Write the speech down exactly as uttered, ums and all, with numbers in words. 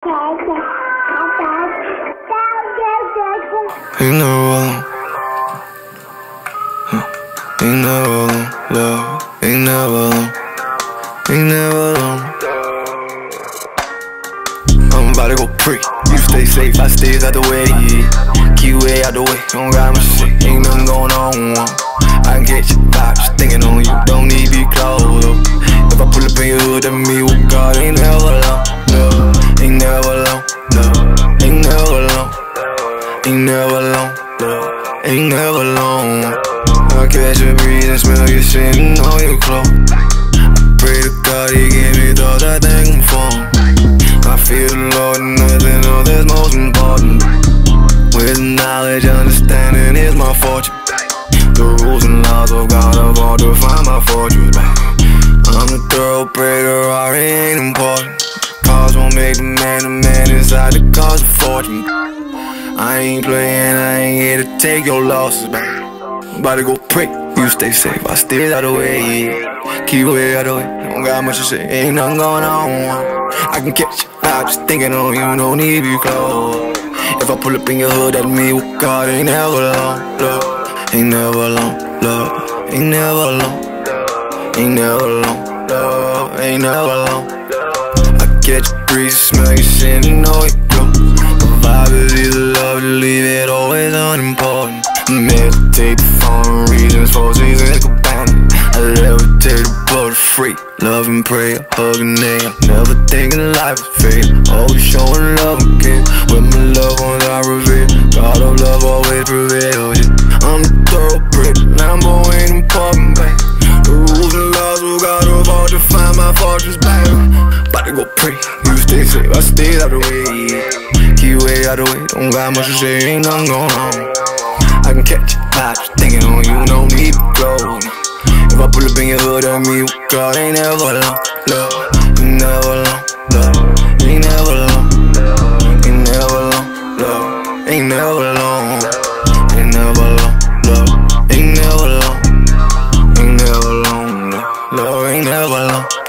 Ain't never alone. Huh. Ain't never alone, love. Ain't never alone. Ain't never alone. I'm about to go pre. You stay safe, I stay out the way, yeah. Keep way out the way, don't got my shit. Ain't nothing going on. I can catch your vibes, thinking on you. Don't need to be close. If I pull up in your hood, that me with God. Ain't never alone, no. Ain't never alone, no. Ain't never alone. Ain't never alone, no. Ain't never alone. I catch a breeze and smell you sitting on your clothes. I pray to God he give me thoughts I think I'm falling. I feel the Lord and nothing else is most important. With knowledge, understanding is my fortune. The rules and laws of God have all defined my fortune. I'm the thoroughbred, the Rari ain't important. Cars won't make the man a man inside the cause a fortune. I ain't playing, I ain't here to take your losses back. About to go pray, you stay safe, I stay out of the way, yeah. Keep way out of the way, don't got much to say, ain't nothing going on. I can catch you, I'm just thinking on you, no need to be close. If I pull up in your hood, that me with God, ain't never alone, love. Ain't never alone, love. Ain't never alone. Ain't never alone, love. Ain't never alone. I catch a breeze, smell you sitting on your clothes. The vibe is either love to leave it always unimportant. Meditate for reasons, four seasons cabana. I levitate above the free. Love and prayer, hug and nail. Never thinking life is fair. Always showing love again. With my loved ones I reveal. God of love always prevails, yeah. I'm the thoroughbred, Lambo ain't important, babe. The rules and laws of God have all defined my fortunes, babe. About to go pray, you stay safe, I stay out the way, yeah. Keep way out the way, don't got much to say, ain't nothing going on. I can catch your vibes, thinking on you, no need to go. If I pull up in your hood, that me with God, ain't never alone, love. Ain't never alone, love. Ain't never alone, ain't never alone, love. Ain't never alone, ain't never alone, love. Ain't never alone, ain't never alone, love. Ain't never alone.